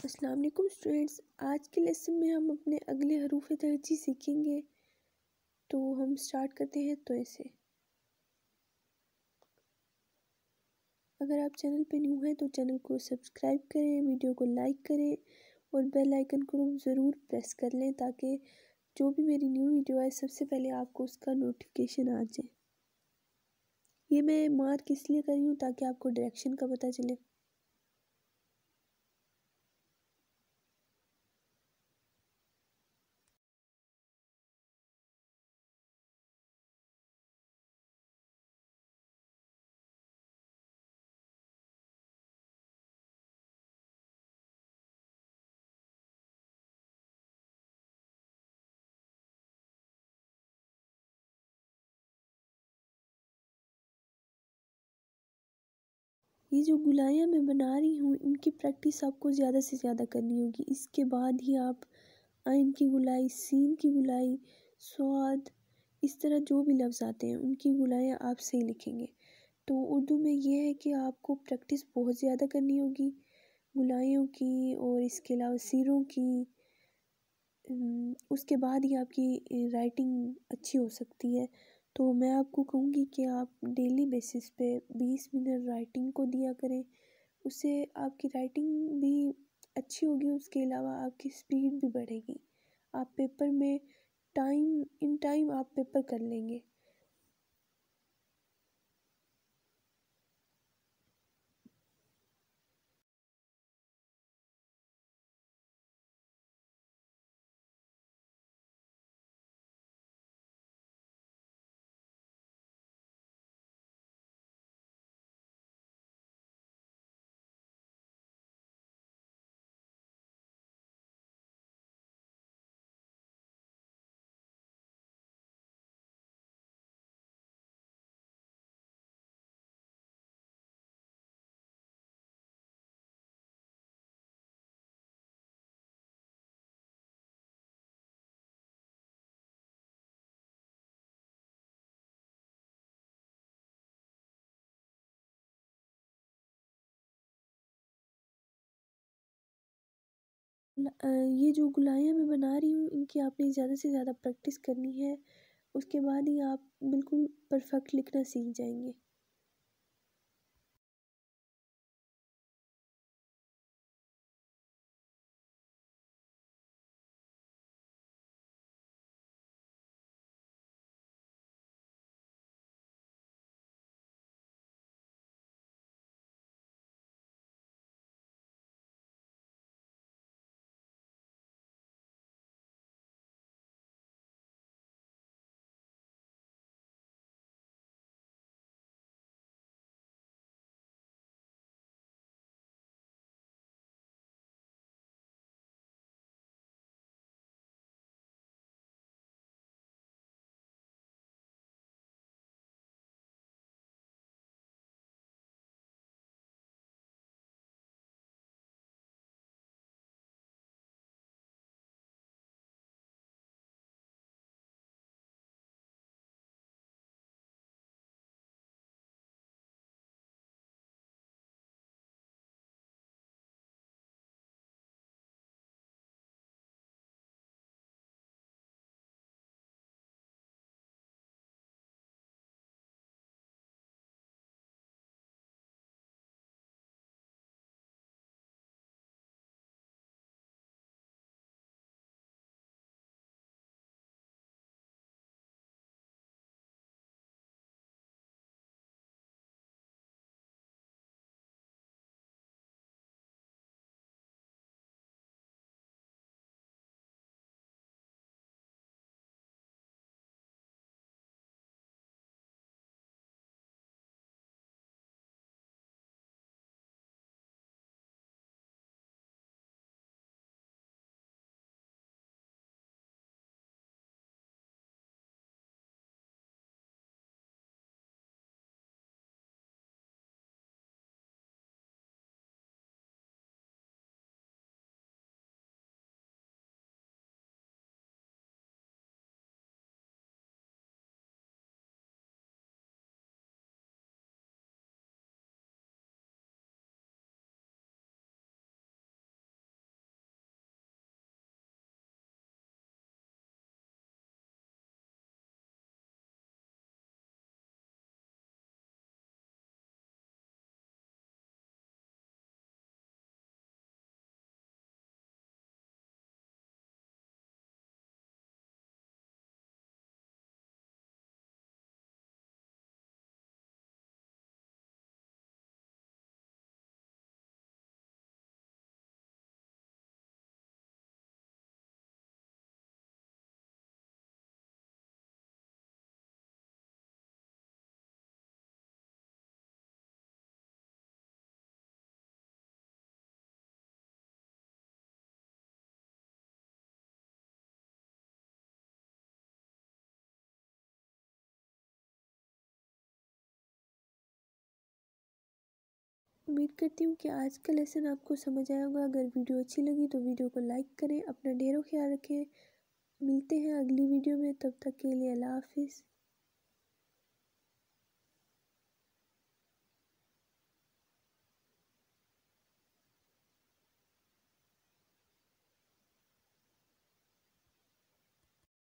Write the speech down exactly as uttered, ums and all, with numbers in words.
अस्सलाम वालेकुम स्टूडेंट्स। आज के लेसन में हम अपने अगले हरूफ तरजीह सीखेंगे। तो हम स्टार्ट करते हैं तो ऐसे। अगर आप चैनल पे न्यू हैं तो चैनल को सब्सक्राइब करें, वीडियो को लाइक करें और बेल आइकन को ज़रूर प्रेस कर लें ताकि जो भी मेरी न्यू वीडियो आए सबसे पहले आपको उसका नोटिफिकेशन आ जाए। ये मैं मार्क इसलिए कर रही हूँ ताकि आपको डायरेक्शन का पता चले। ये जो गुलाइयाँ मैं बना रही हूँ इनकी प्रैक्टिस आपको ज़्यादा से ज़्यादा करनी होगी। इसके बाद ही आप आइन की गुलाई, सीन की गुलाई, स्वाद, इस तरह जो भी लफ्ज़ आते हैं उनकी गुलाइयाँ आप सही लिखेंगे। तो उर्दू में ये है कि आपको प्रैक्टिस बहुत ज़्यादा करनी होगी गुलाइयों की और इसके अलावा सीरों की। उसके बाद ही आपकी राइटिंग अच्छी हो सकती है। तो मैं आपको कहूँगी कि आप डेली बेसिस पे बीस मिनट राइटिंग को दिया करें। उससे आपकी राइटिंग भी अच्छी होगी, उसके अलावा आपकी स्पीड भी बढ़ेगी। आप पेपर में टाइम इन टाइम आप पेपर कर लेंगे। ये जो गुलाइयाँ मैं बना रही हूँ इनकी आपने ज़्यादा से ज़्यादा प्रैक्टिस करनी है। उसके बाद ही आप बिल्कुल परफेक्ट लिखना सीख जाएंगे। उम्मीद करती हूँ कि आज का लेसन आपको समझ आया होगा। अगर वीडियो अच्छी लगी तो वीडियो को लाइक करें। अपना ढेरों ख्याल रखें। मिलते हैं अगली वीडियो में, तब तक के लिए अल्लाह हाफिज़।